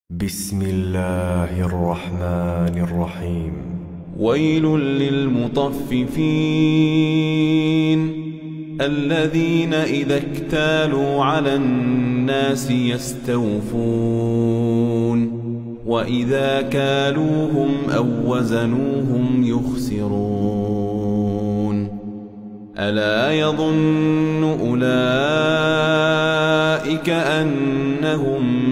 بسم الله الرحمن الرحيم. ويل للمطففين الذين إذا اكتالوا على الناس يستوفون وإذا كالوهم أو وزنوهم يخسرون. ألا يظن أولئك أنهم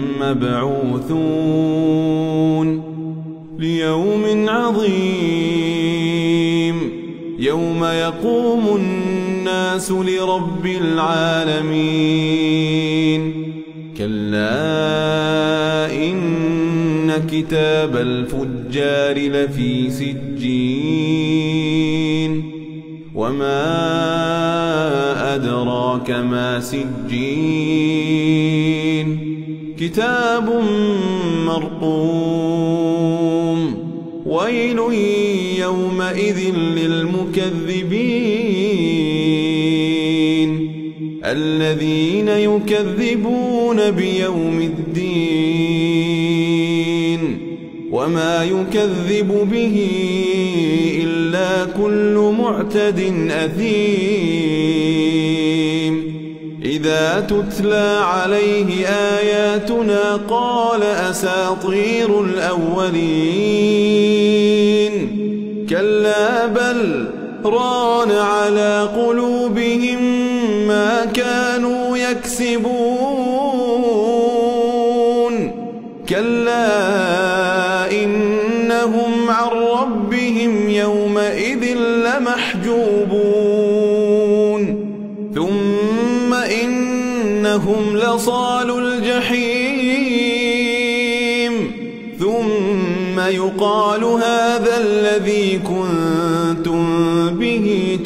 مبعوثون ليوم عظيم يوم يقوم الناس لرب العالمين. كلا إن كتاب الفجار لفي سجين وما أدراك ما سجين كتاب مرقوم. ويل يومئذ للمكذبين الذين يكذبون بيوم الدين وما يكذب به إلا كل معتد أثيم. إذا تتلى عليه آياتنا قال أساطير الأولين. كلا بل ران على قلوبهم ما كانوا يكسبون. كلا إنهم عن ربهم يومئذ لمحجوبون. ثم إنهم لصالو الجحيم ثم يقال هذا الذي كنتم به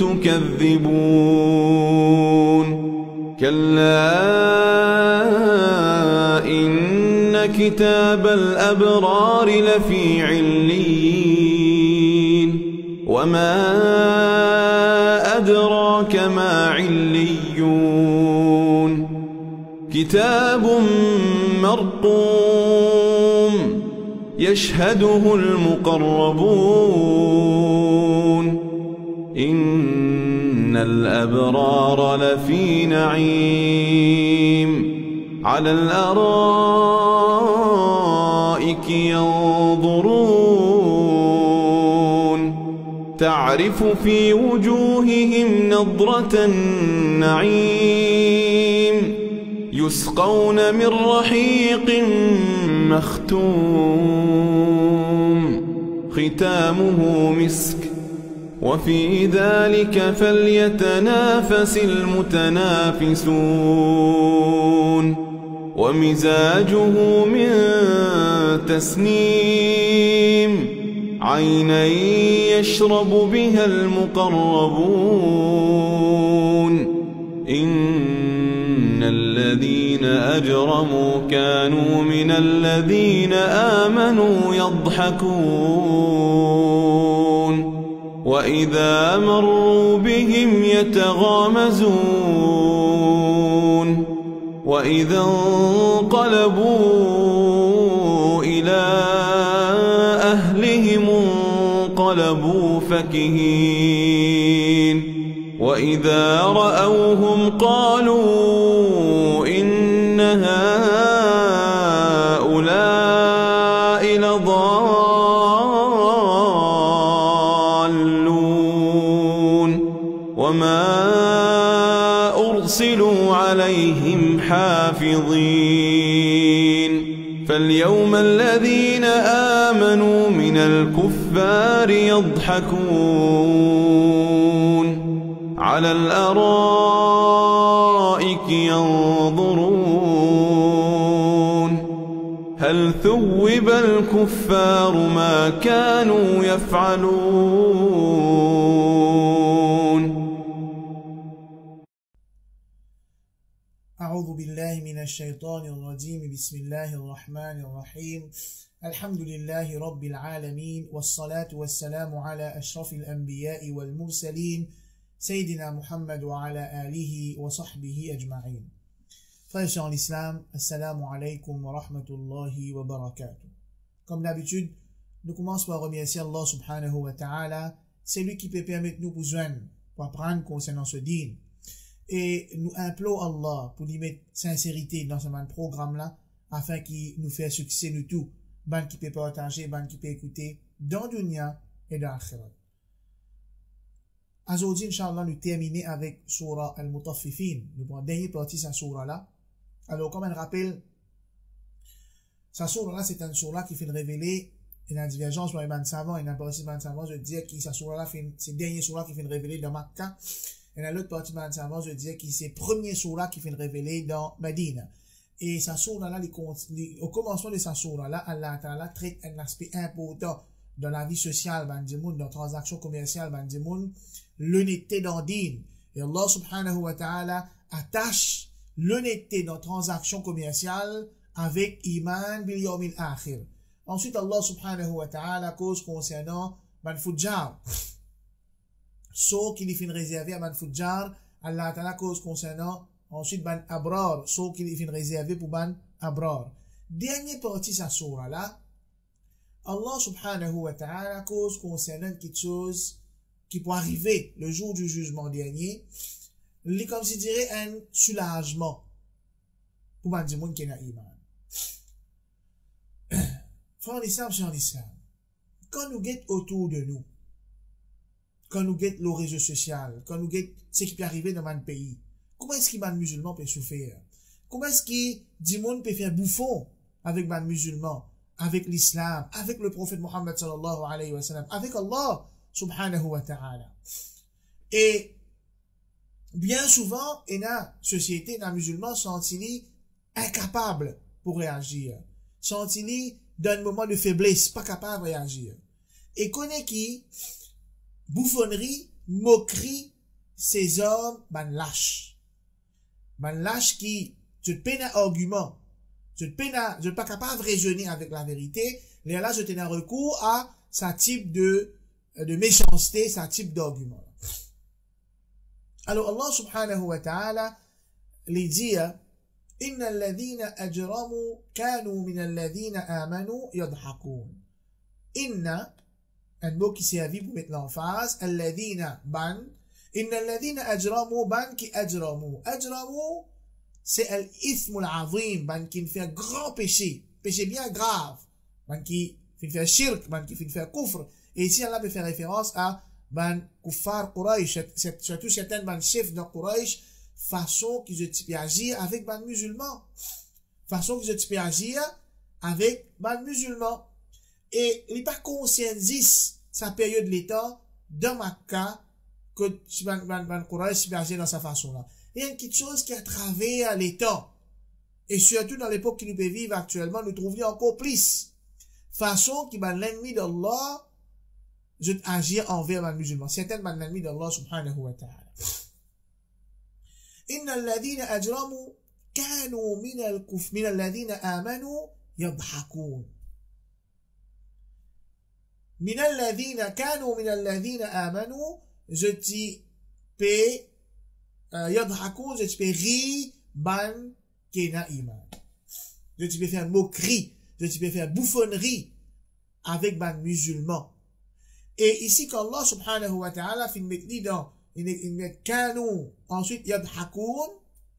تكذبون. كلا إن كتاب الأبرار لفي عليين وما أدراك ما عليون. كتاب مرقوم يشهده المقربون. إن الأبرار لفي نعيم على الأرائك ينظرون تعرف في وجوههم نضرة النعيم يسقون من رحيق مختوم ختامه مسك وفي ذلك فليتنافس المتنافسون. ومزاجه من تسنيم عينا يشرب بها المقربون. إن الذين أجرموا كانوا من الذين آمنوا يضحكون وإذا مروا بهم يتغامزون. وإذا انقلبوا إلى أهلهم انقلبوا فكهين. وإذا رأوهم قالوا إن هؤلاء لضالون وما أرسلوا عليهم حافظين. فاليوم الذين آمنوا من الكفار يضحكون على الأرائك ينظرون هل ثوب الكفار ما كانوا يفعلون. أعوذ بالله من الشيطان الرجيم. بسم الله الرحمن الرحيم. الحمد لله رب العالمين والصلاة والسلام على أشرف الأنبياء والمرسلين سيدنا محمد وعلى آله وصحبه أجمعين. Frères et sœurs en l'islam, assalamu alaikum wa rahmatullahi wa barakatuh. Comme d'habitude, nous commençons par remercier Allah subhanahu wa ta'ala. C'est lui qui peut permettre nous pour apprendre concernant ce dîn. Et nous implorons Allah pour lui mettre sincérité dans ce programme-là, afin qu'il nous fasse succès nous tous. Ban qui peut partager, ban qui peut écouter, dans dunya et dans l'akhirat. Aujourd'hui, Inch'Allah, nous terminer avec Surah Al-Mutaffifin. Nous prenons la dernière partie de cette Surah-là. Alors, comme elle rappelle, cette Surah-là, c'est une Surah qui fait révéler une divergence pour les ban savants, et une partie ban savants, je dis que cette Surah-là, c'est la dernière Surah qui fait révéler dans Makkah. Et dans l'autre partie ban savants, je dis que c'est la première Surah qui fait révéler dans Medina. Et cette Surah-là, au commencement de cette Surah-là, Allah Ta'ala traite un aspect important dans la vie sociale, dans la transaction commerciale, l'honnêteté dans le dîn. Et Allah subhanahu wa ta'ala attache l'honnêteté dans la transaction commerciale avec iman bil yawmil akhir. Ensuite, Allah subhanahu wa ta'ala cause concernant ban fujjar. Ce qui est réservé à ban fujjar, Allah ta'ala cause concernant ensuite ban abrar. Ce qui est réservé pour ban abrar. Dernière partie de sa surah là, Allah subhanahu wa ta'ala cause concernant quelque chose qui peut arriver le jour du jugement dernier, comme si dirait un soulagement pour les gens qui ont iman. Frère l'islam, c'est en islam. Quand nous guettons autour de nous, quand nous guettons le réseau social, quand nous guettons ce qui peut arriver dans notre pays, comment est-ce que les musulmans peuvent souffrir? Comment est-ce que les gens peuvent faire bouffon avec les musulmans, avec l'islam, avec le prophète Muhammad sallallahu alayhi wa sallam, avec Allah subhanahu wa ta'ala? Et bien souvent, dans la société, dans les musulmans, sont-ils incapables pour réagir? Sont-ils dans un moment de faiblesse, pas capables de réagir? Et connaît qui? Bouffonnerie, moquerie, ces hommes, ban lâches. Ban lâches qui, tu te peines un argument, je ne pas capable de raisonner avec la vérité, et là, je tenais recours à ce type de méchanceté, ce type d'argument. Alors, Allah subhanahu wa ta'ala, les dit, Inna alladhina ajramu kanu min alladhina amanu yadhakun. Inna, un mot qui servit pour mettre l'emphase, alladhina ban, inna alladhina ajramu ban ki ajramu. Ajramu, c'est l'ithmul azim, ban qui fait un grand péché bien grave, ban qui fait shirk, ban qui fait kufr. Et ici, Allah peut faire référence à ban kuffar Quraysh, surtout certains ban chefs de Quraysh, façon qu'ils ont agir avec ban musulmans. Façon qu'ils ont agir avec ban musulmans. Et il n'est pas conscientis sa période de l'état dans Makkah que ban Quraysh agir dans sa façon-là. Il y a une petite chose qui a travers les temps. Et surtout dans l'époque que nous pouvons vivre actuellement, nous trouvons encore plus. Façon qui va l'ennemi d'Allah agir envers les musulmans. Certains sont l'ennemi d'Allah subhanahu wa ta'ala. Inna alladhina ajramu kanu min alladhina amanu yadhakun. Min alladhina kanu min alladhina amanu, je t'y paie yadhakun, je peux rire, ban, kena iman. Je peux faire moquerie, je peux faire bouffonnerie avec ban musulmans. Et ici, quand Allah subhanahu wa ta'ala fait mettre dans, il met kanu, ensuite yadhakun,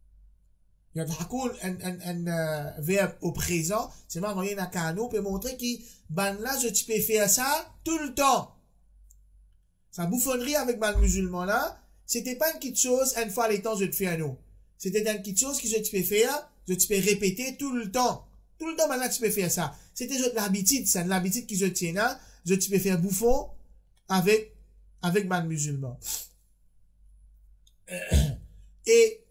un verbe au présent, c'est même envoyé dans kanu, pour montrer que ban là, je peux faire ça tout le temps. Sa bouffonnerie avec ban musulman là, c'était pas une petite chose, une fois les temps, je te fais à nous. C'était une petite chose que je te peux faire, je te peux répéter tout le temps. Tout le temps, maintenant, tu peux faire ça. C'était l'habitude, c'est l'habitude que je tiens là, je te peux faire bouffon avec ban musulman. Et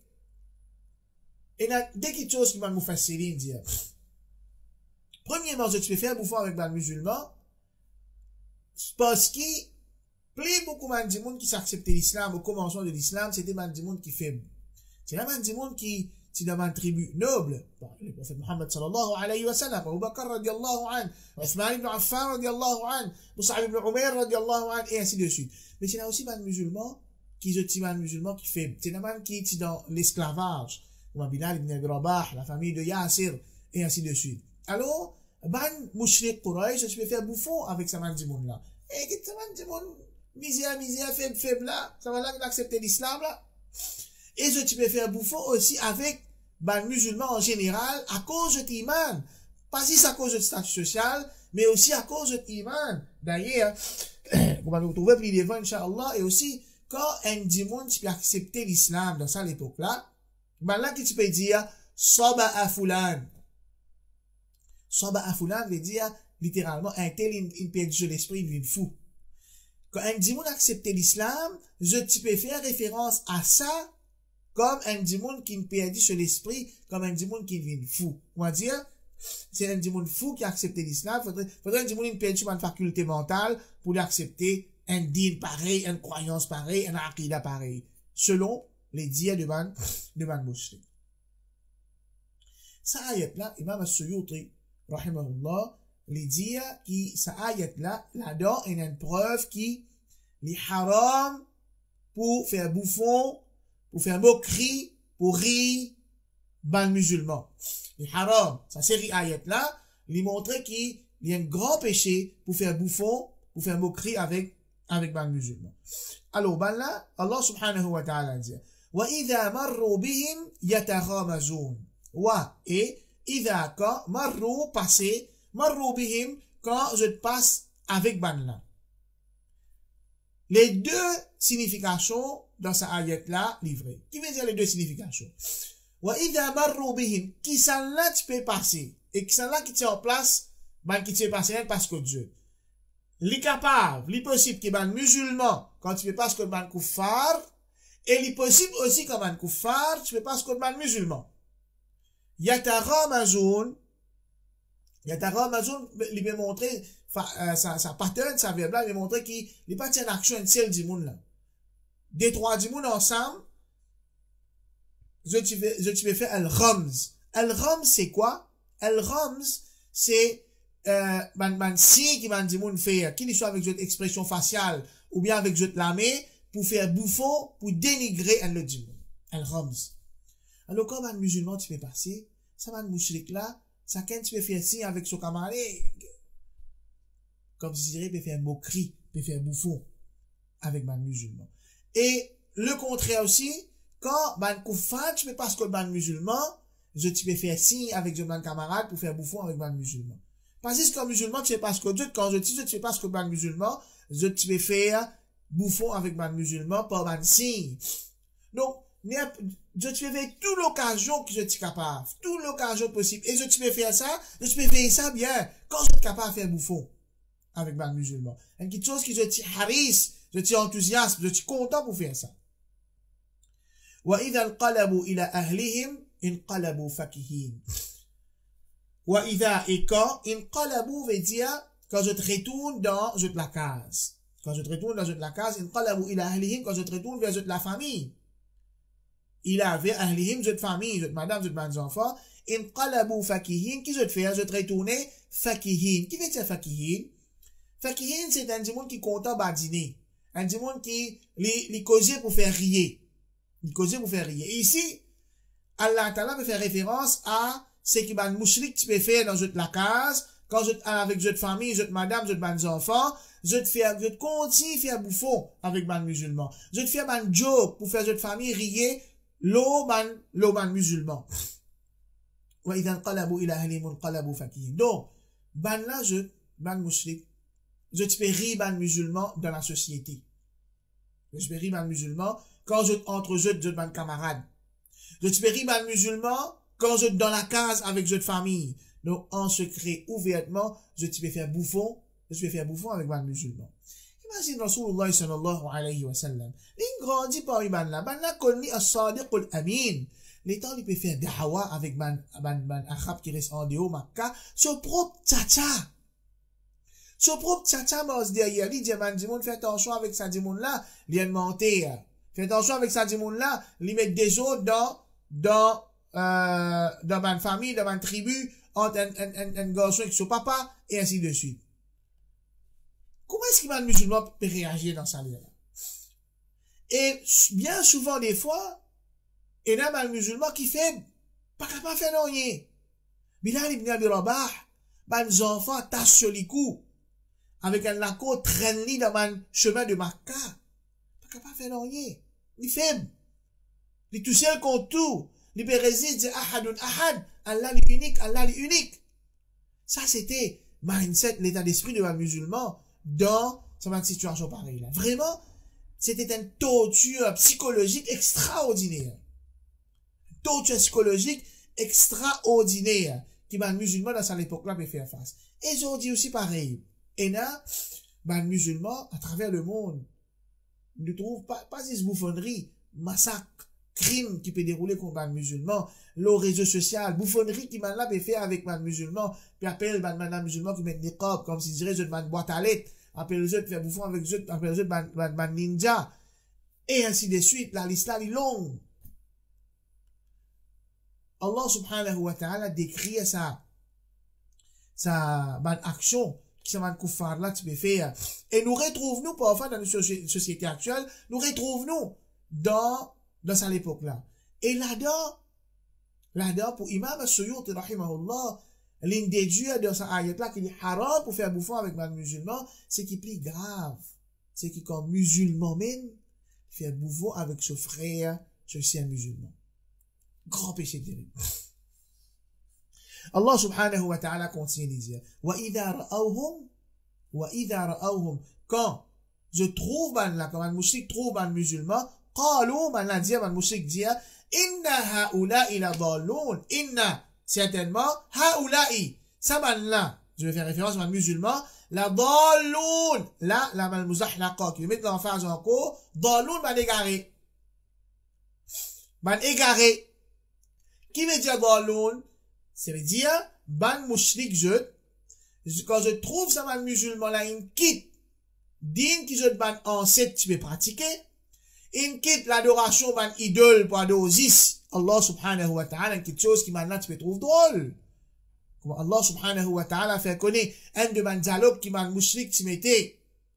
dès quelque chose qui m'a nous facilite, dire. Premièrement, je te peux faire bouffon avec ban musulman, parce que plus beaucoup de monde qui s'acceptait l'islam au commencement de l'islam, c'était de monde qui faible. C'est là de monde qui dans une tribu noble. Le prophète Muhammad sallallahu alayhi wa sallam, Abu Bakr radiallahu anhu, Uthman ibn Affan radiallahu anhu, Mus'ab ibn Umair radiallahu anhu, et ainsi de suite. Mais il y a aussi des musulmans qui faible. C'est des gens qui sont dans l'esclavage. comme Bilal ibn Abi Rabah, la famille de Yasir, et ainsi de suite. Alors, ban mouchrik Quraysh, tu peux faire bouffon avec sa man dimoun là. Et que sa man dimoun, misère, faible là, ça va là accepter l'islam là. Et tu peux faire bouffon aussi avec ban musulman en général, à cause de l'iman. Pas juste à cause de statut social, mais aussi à cause de l'iman. D'ailleurs, vous va nous retrouver plus devant, Inch'Allah, et aussi, quand un dimoun, tu peux accepter l'islam dans ça l'époque là, ben là, que tu peux dire, Saba Afulan. Saba Afulan veut dire, littéralement, un tel, il perd de l'esprit, il devient fou. Quand un dimoun accepte l'islam, tu peux faire référence à ça, comme un dimoun qui perd sur l'esprit, comme un dimoun qui devient fou. On va dire, c'est un dimoun fou qui a accepté l'islam, faudrait un dimoun qui perd sur une faculté mentale pour l'accepter un din pareil, une croyance pareille, un aqida pareil, selon les dires de man mushrik. Ça ayat là, Imam As-Suyuti, rahimahullah, les dires qui, ça ayat là, là-dedans, il y a une preuve qui, les haram, pour faire bouffon, pour faire moquerie, pour rire, ban musulman. Les haram, ça série ayat là, il montrait qu'il y a un grand péché pour faire bouffon, pour faire moquerie avec ban musulman. Alors, ban là, Allah subhanahu wa ta'ala dit, وَإِذَا مَرُّوا بِهِمْ يَتَغَامَزُونَ. Et, إِذَا quand, marru, passé, marru bihim, quand je passe avec ban là. Les deux significations dans sa ayat là, livrées. Qui veut dire les deux significations? وَإِذَا مَرُّوا بِهِمْ, qui ça là tu peux passer, et qui ça là qui tient en place, ban qui tient passer parce que Dieu. Li capable, li possible qui ban musulman, quand tu peux passer que ban kuffar, et li possible aussi comme ban kuffar, tu peux passer que ban musulman. Yataramazun, il peut montrer, sa pattern, sa verbe là, il peut montrer qu'il n'est pas en action une seule du monde là. Des trois du monde ensemble, je vais faire al-Ramz. Al-Ramz, c'est quoi? Al-Ramz, c'est, si qui du monde fait, qu'il soit avec cette expression faciale, ou bien avec cette la main, pour faire bouffon, pour dénigrer un autre du monde. Al-Ramz. Alors, comme un musulman, tu peux passer, ça va un mouchrik là, ça quand tu peux faire signe avec son camarade, comme je dirais, peut faire moquerie, peut faire bouffon, avec un musulman. Et, le contraire aussi, quand, koufan, tu peux passer comme un musulman, tu peux faire signe avec un camarade pour faire bouffon avec un musulman. Parce que comme musulman, tu peux passer comme Dieu, quand je dis, tu peux passer comme un musulman, tu peux faire bouffon avec un musulman par un signe. Donc, je te fais toute l'occasion que je suis capable, toute l'occasion possible, et je te fais faire ça, je te fais ça bien, quand je suis capable de faire bouffon avec un musulman. Et quelque chose que je suis haris, je suis enthousiaste, je suis content pour faire ça. وَإِذَا انْقَلَبُوا إِلَىٰ أَهْلِهِمْ انْقَلَبُوا فَكِهِينَ. وَإِذَا et quand, انْقَلَبُوا veut dire, quand je te retourne dans la case. Quand je te retourne dans la case, انْقَلَبُوا إِلَىٰ أَهْلِهِمْ, quand je te retourne vers la famille. Il avait ahlihim, je te famille, je te madame, je te mes enfants, inqalabu fakihin, qui je te fais, je te retourne fakihin. Qui veut dire fakihin? Fakihin, c'est un monde qui content badiner. Un monde qui, les causer pour faire rire. Les causer pour faire rire. Et ici, Allah Ta'ala peut faire référence à ce qui ban mouchrik tu peux faire dans la case, quand avec je te famille, je te madame, je te mes enfants, je te continue faire bouffon avec ban musulman. Je te fais ban joke pour faire je te famille rire, l'eau ban musulman. Wa idha anqalabu ila ahlihim anqalabu fakihin. Donc, ban là, ban mouchrik, je te fais rire ban musulman dans la société. Je te fais rire ban musulman quand entre je ban camarade. Je te fais rire ban musulman quand je dans la case avec je de famille. Donc, en secret, ouvertement, je te fais faire bouffon avec ban musulman. Imagine Rasulullah sallallahu alayhi wa sallam. Il grandit parmi ban la connu as-sadiq al-amin. Les temps, il peut faire da'wa avec ban akhab qui reste en dehors, Makkah, son propre tcha-tcha. Son propre tcha-tcha, mos derrière, il dit, man, dimoun, fais attention avec sa dimoun là, il a menté. Fais attention avec sa dimoun là, il met des autres dans ma famille, dans ma tribu, entre un garçon avec son papa, et ainsi de suite. Comment est-ce qu'un musulman peut réagir dans ça là? Et bien souvent, des fois, il y a un musulman qui fait Pas capable de faire rien. Bilal ibn Abi Rabah, ban enfants tassent sur les coups. Avec un laco traîne dans un chemin de Makkah. Pas capable de faire rien. Il est faible. Il est tout seul contre tout. Il peut résister, ahadun ahad. Allah est unique. Ça, c'était mindset, l'état d'esprit de un musulman dans cette situation pareille là. Vraiment, c'était une torture psychologique extraordinaire. Torture psychologique extraordinaire qui un musulman dans cette époque-là peut faire face. Et aujourd'hui aussi pareil. Et là, un musulman à travers le monde ne trouve pas ces bouffonneries, massacres, crimes qui peut dérouler contre un musulman, le réseau social, bouffonnerie qui m'a là peut faire avec un musulman, puis appelle un musulman qui met des niqab, comme si dirait une boîte à lettres, appelle les autres, faire bouffon avec les autres, appelle les autres un ninja, et ainsi de suite, la liste là est longue. Allah subhanahu wa ta'ala décrit sa action, qui s'est kuffar là, tu peux faire. Et nous retrouvons-nous, parfois, dans notre société actuelle, nous retrouvons-nous dans cette époque-là. Et là-dedans, pour Imam As-Suyuti, rahimahullah, l'une des dieux dans sa ayat-là, qui est haram pour faire bouffon avec un musulman, c'est qui est plus grave. C'est qui, comme musulman même, faire bouffon avec ce frère, ceci un musulman. Grand péché terrible. Allah subhanahu wa ta'ala continue de dire, وَإِذَا رَأَوْهُمْ quand je trouve, comme un mouchik trouve un musulman, قالوا من لا ديا من مشرك ديا إن هؤلاء لضالون إن certainement هؤلاء سمن لا je vais faire référence à un musulman la ضالون la mal muzahnaqa qui met l'emphase encore ضالون ban égaré qui veut dire ضالون ça veut dire ban mushrik quand je trouve ça un musulman là il quitte din qui je ban ancêtre tu peux pratiquer. Il quitte l'adoration d'un idole pour adorer Allah subhanahu wa ta'ala, quelque chose qui maintenant tu peux trouver drôle. Comme Allah subhanahu wa ta'ala fait connaître un de mes dialogues qui m'a mouchrik tu mettais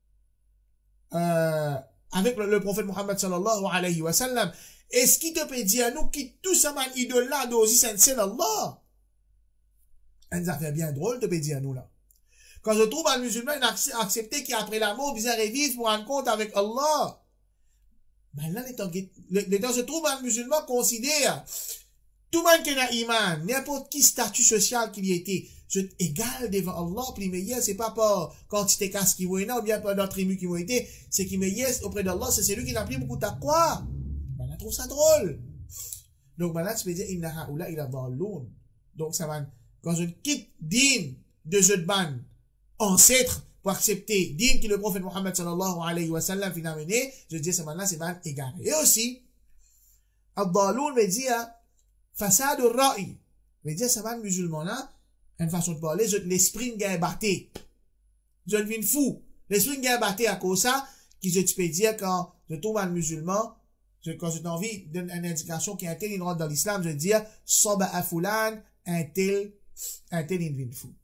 avec le prophète Muhammad sallallahu alayhi wa sallam. Est-ce qu'il te peut dire à nous quitte tout ça man idole là adorer c'est Allah? Un affaire bien drôle te peut dire à nous là. Quand je trouve un musulman accepté qui après la mort vient revivre pour rendre compte avec Allah. Ben là, les temps se trouve un musulman considère tout le monde qui a iman, n'importe qui statut social qu'il y était, je suis égal devant Allah, puis mais c'est pas par quantité casse qui voit, ou bien par d'autres tribus qui vont été, c'est qui me yes auprès d'Allah, c'est celui qui n'a pris beaucoup taqwa. Ben là, trouve ça drôle. Donc, ben là, tu peux dire, inna ha'ula ila dhalloun. Donc, ça va, quand je quitte din de Zedban, ancêtre, pour accepter din que le prophète Muhammad sallallahu alayhi wa sallam vient amener, je dis ça maintenant c'est ban égaré. Et aussi, Ad-Daloun me dit, fasad al-ra'i, me dit ça ban musulman là, une façon de parler, l'esprit n'a batté. Je deviens fou. L'esprit n'a batté à cause ça, qui je peux dire quand je trouve un musulman, quand j'ai envie d'une indication qui est un tel, il rentre dans l'islam, je dis, soba afulan, un tel, il devient fou.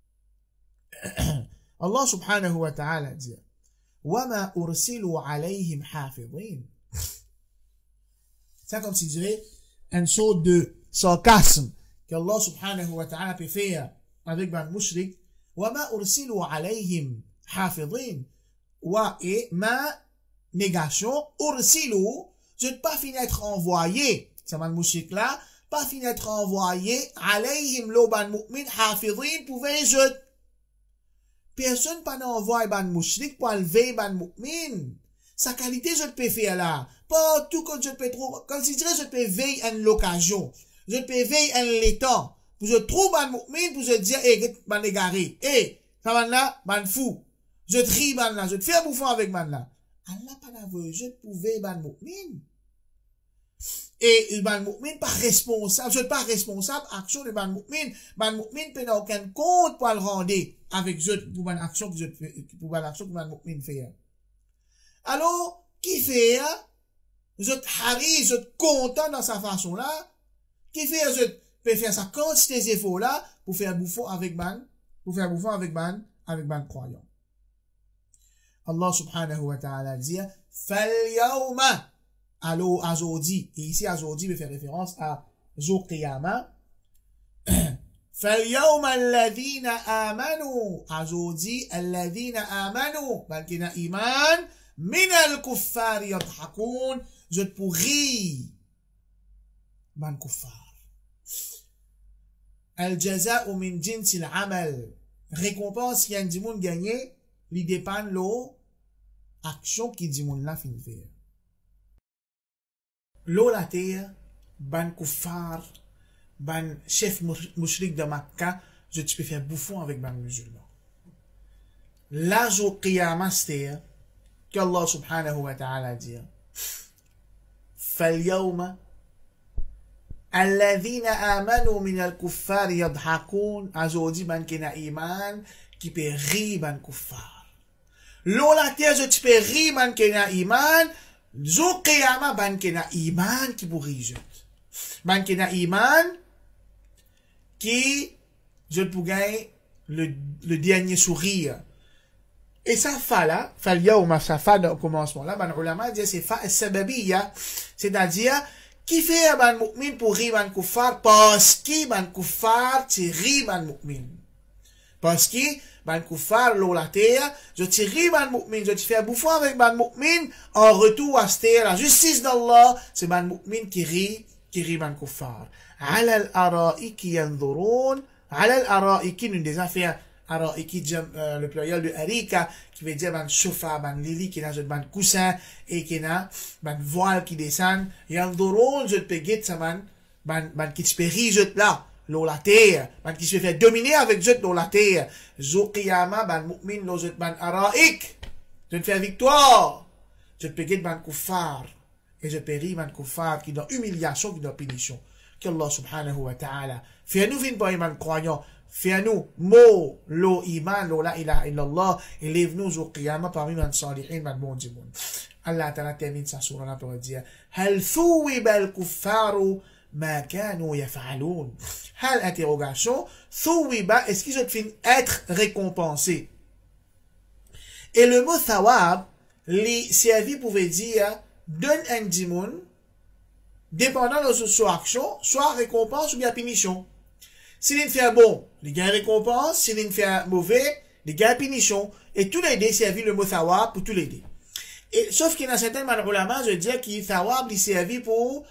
Allah subhanahu wa ta'ala dit وَمَا أُرْسِلُوا عَلَيْهِمْ حَافِظِينَ. C'est comme si dirait une sorte de sarcasme qu'Allah subhanahu wa ta'ala peut faire avec un mushrik. وَمَا أُرْسِلُوا عَلَيْهِمْ حَافِظِينَ. Wa et ma négation, أُرْسِلُوا, je ne pas fini d'être envoyé. C'est un mushrik là, pas fini d'être envoyé. عَلَيْهِمْ لو ban mu'min حَافِظِينَ pouvait je personne pas n'envoie ban mouchrik pour enlever ban mu'min. Sa qualité, je peux faire là. Pas tout quand je peux trouver, quand je dirais, je peux veiller à l'occasion. Je peux veiller à l'état. Pour je trouve ban mu'min, pour je dire, ban égaré. Ça ban là, ban fou. Je trie ban là, je te fais bouffon avec ban là. Allah pas d'aveu, je pouvais ban mu'min. Et ban mu'min pas responsable, je suis pas responsable, action de ban mu'min peut n'a aucun compte pour le rendre avec je, pour ban action que je fais, pour ban action que ban mu'min fait. Alors, qui fait, je harry, je content dans sa façon là, qui fait, je peux faire sa quantité d'efforts là, pour faire bouffon avec ban croyant. Allah subhanahu wa ta'ala dit, fal yawma, alors, aujourd'hui, et ici, aujourd'hui, veut faire référence à jour qiyamah. فاليوم الذين آمنوا aujourd'hui الذين آمنوا بالكنا إيمان من الكفار يضحكون je pourris من كفار الجزاء من جنس العمل récompense qui a dit moun gagné li dépend l'eau action qui dit moun la fin faire l'eau la terre ban kuffar ban chef mouchrik de Makkah, je te peux faire bouffon avec ban musulman. Là, jour qiyamah, c'est qu'Allah subhanahu wa ta'ala dit, فَالْيَوْمَ الَّذِينَ آمَنُوا مِنَ الْكُفَّارِ يَضْحَكُونَ aujourd'hui, ban kena iman, qui peut rire ban kuffar. L'eau la terre, je te peux rire ban kena iman, jour qiyamah, ban kena iman, qui pour rire. Ban kena iman, qui, je peux gagner le dernier sourire. Et ça fa là, fa l'yaouma, ça fa au commencement là, ban ulama dit c'est fa as-sababiyya, c'est-à-dire, qui fait ban mu'min pour rire ban kuffar, parce que ban kuffar, tu ris ban mu'min. Parce que, ban kuffar, l'eau la terre, je te ris ban mu'min, je te fais bouffon avec ban mu'min, en retour à cette la justice d'Allah, c'est ban mu'min qui rit ban kuffar. على الأرائك ينظرون على الأرائك nous déjà fait araiki le pluriel de arika qui veut dire ban sofa ban lili qui n'a ban coussin et qui n'a ban voile qui descend yanzurun je te guette ça ban qui te périt je là l'eau la terre ban qui se fait dominer avec je l'eau la terre zo qiyama ban mu'min lo je ban araik je te fais victoire je te guette ban kuffar et je péris ban kuffar qui dans humiliation qui dans punition. qu'Allah subhanahu wa ta'ala fait à nous vin pas iman croyant, fait à nous mot lo iman lo la ilaha illallah et lève-nous au qiyamah parmi man salihin man bon dimoun. Allah ta'ala termine sa sourate là pour dire hal thuwiba al-kuffaru ma kanu yaf'alun. Hal interrogation thuwiba est-ce qu'ils ont fait être récompensés. Et le mot thawab les servi pouvait dire donne un dimoun dépendant de soit action, soit récompense ou bien punition. Si l'on fait bon, il gagne récompense. Si l'on fait mauvais, il gagne punition. Et tous les deux servent le mot thawab pour tous les deux. Et, sauf qu'il y a certains ulama, je veux dire, qui thawab, il servi pour,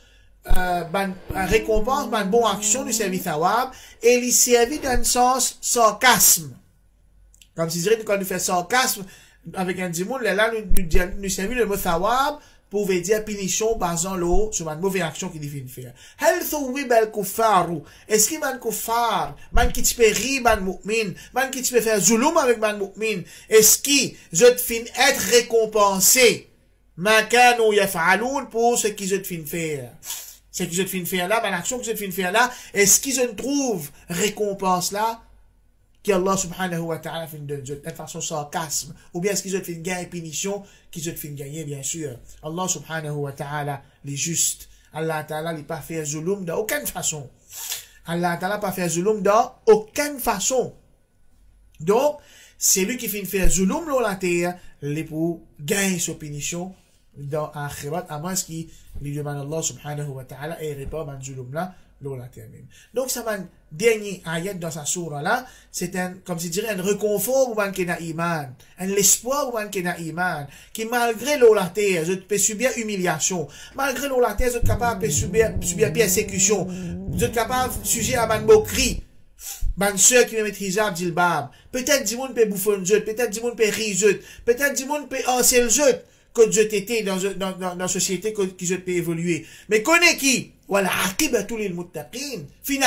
récompense, bonne action, il servi thawab, et il servi dans un sens sarcasme. Comme si je dirais, quand on fait sarcasme, avec un dimoun, là, nous servi le mot thawab, pouvait dire punition basant l'eau sur une mauvaise action qu'il devait faire. Hal thuwiba al-kuffaru. Est-ce qu'il man kuffar, man qui te peut rire man mu'min, man qui te peut faire zulum avec man mu'min, est-ce qu'il je te fin être récompensé, ma kanu yaf'alun pour ce qu'ils je te fin faire. Ce qu'ils je te fin faire là, man action que je te fin faire là, est-ce qu'ils je ne trouve récompense là, qu'Allah subhanahu wa ta'ala fait de façon sarcasme, ou bien est-ce qu'ils ont fait une gain et punition, qu'ils ont fait une gagner, bien sûr. Allah subhanahu wa ta'ala, les justes. Allah ta'ala, il pas fait zulum d'aucune façon. Allah ta'ala pas fait zulum d'aucune façon. Donc, c'est lui qui fait faire zulum dans la terre, les pour gagner sa punition dans l'akhirat, à moins qu'il lui demande Allah subhanahu wa ta'ala et répond à zulum là, la terre même. Donc, ça va dernier ayat dans sa sourate là, c'est un, comme je dirais, un réconfort pour man qui n'a iman, un espoir pour man qui n'a iman, qui malgré la terre, je peux subir humiliation, malgré la terre, je suis capable de subir persécution, je suis capable de sujet à man moquerie, man soeur qui me met hijab, djilbab, peut-être du monde peut bouffer un jeu, peut-être du monde peut rire jeu, peut-être du monde peut anser le jeu, que je t'étais dans la société qui je peux évoluer. Mais connais qui? Voilà, akibatu lil muttaqin.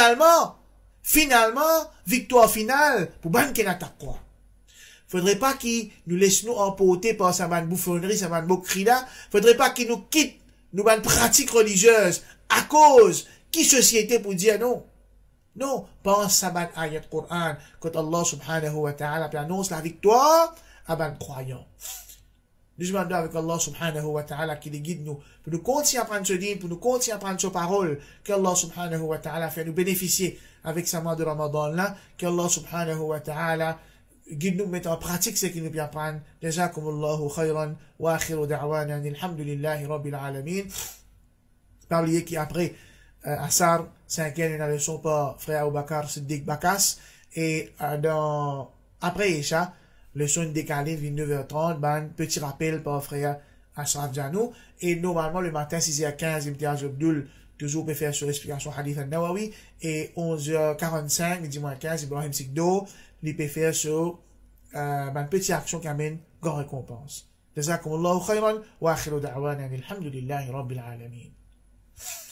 Finalement, victoire finale pour ban qui n'a taqwa. Faudrait pas qu'il nous laisse nous emporter par sa ban bouffonnerie, sa ban moquerie là. Faudrait pas qu'il nous quitte, nous ban pratique religieuse, à cause, qui société pour dire non. Non, pense sa ban ayat Qur'an, quand Allah subhanahu wa ta'ala annonce la victoire à ban croyant. Nous demandons avec Allah subhanahu wa ta'ala qui les guide nous, pour nous continuer à prendre ce dîme, pour nous continuer à prendre sa parole, qu'Allah subhanahu wa ta'ala fait nous bénéficier avec sa mois de Ramadan là, qu'Allah subhanahu wa ta'ala guide nous mettre en pratique ce qu'il nous vient prendre. Jazakumullahu khayran, wa akhiru da'wana, alhamdulillahi rabbil alamin. Parliez qui après, Asar, 5e, une leçon par frère Aboubakar Siddiq Bakas. Et après Isha, leçon décalée, 29h30, ben, petit rappel par frère Ashraf Janou. Et normalement, le matin, 6h15, Imtiaz Abdul, toujours peut faire sur l'explication Hadith al-Nawawi. Et 11h45, midi moins 15, Ibrahim Sikdo, il peut faire sur ben, petite action qui amène grande récompense. جزاكم الله خيرا واخر دعوانا الحمد لله رب العالمين.